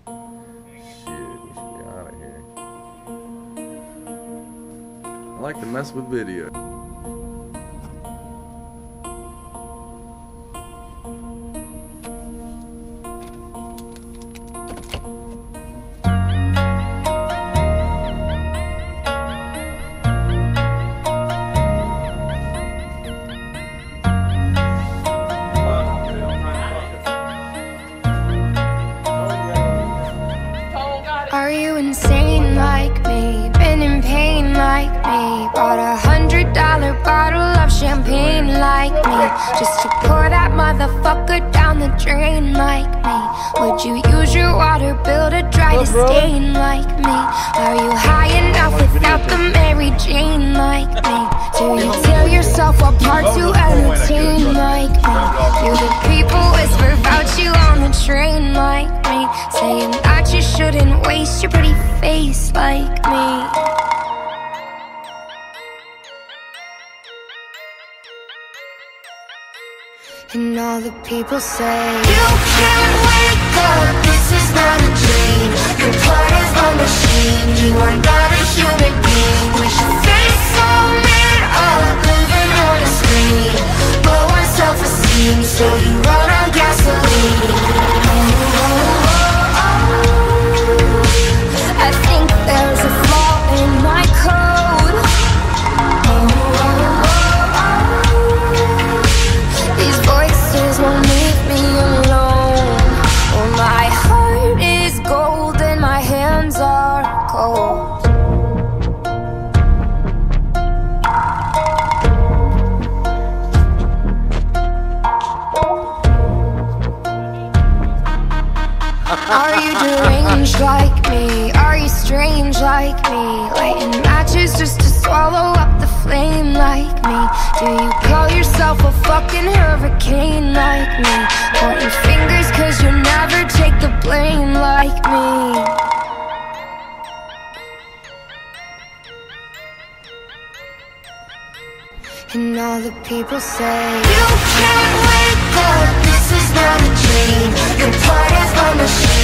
Shit, we should be out of here. I like to mess with video. Are you insane like me? Been in pain like me? Bought $100 bottle of champagne like me, just to pour that motherfucker down the drain like me? Would you use your water bill to dry the stain like me? Are you high enough without the Mary Jane like me? Do you tear yourself apart to entertain like me? Do the people whisper about you on the train like me, saying that you shouldn't waste your pretty face like me? And all the people say, you can't wake up, this is not a dream. You're part of a machine, you are not a human being. With your face so made up, living on a screen. Low on self-esteem, so you run on gasoline. I think there's a flaw in my code. These voices won't leave me alone. Oh, my heart is gold and my hands are cold. Are you deranged like me? Are you strange like me? Lighting matches just to swallow up the flame like me? Do you call yourself a fucking hurricane like me? Pointing fingers cause you never take the blame like me? And all the people say, you can't wake up, this is not a dream. You're part of a machine.